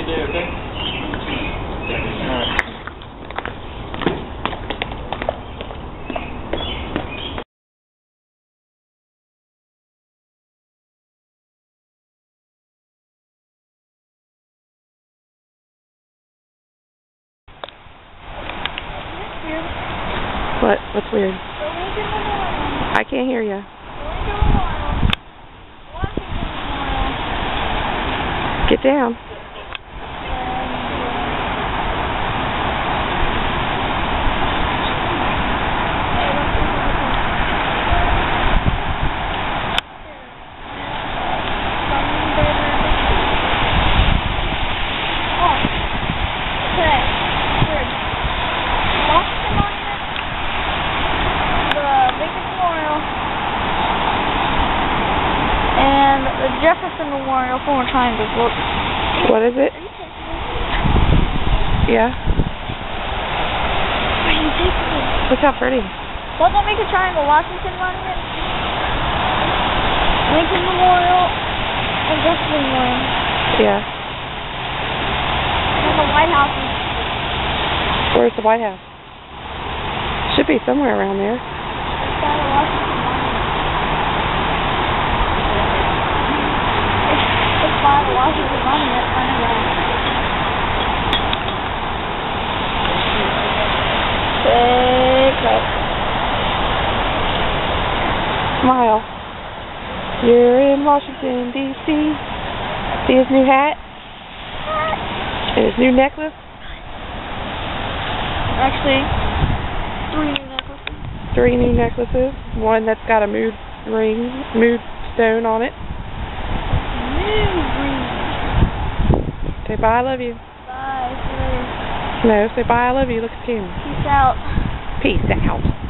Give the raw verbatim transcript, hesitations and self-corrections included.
day, okay? Alright. What? What's weird? I can't hear you. Get down. Jefferson Memorial, four triangles. Look. What is it? Yeah. Why are you taking it? Look how pretty. Well, don't make a triangle. Washington Monument, Lincoln Memorial, and Jefferson Memorial. Yeah. And the White House. Where's the White House? Should be somewhere around there. It's by the Washington Monument. It's by the Washington Monument. I know that. Big up. Smile. You're in Washington, D C See his new hat? And his new necklace? Actually, three new necklaces. Three new necklaces. One that's got a mood ring, mood stone on it. Mood ring. Say bye, I love you. Bye. See you later. No, say bye, I love you. Look at the camera. Peace out. Peace out.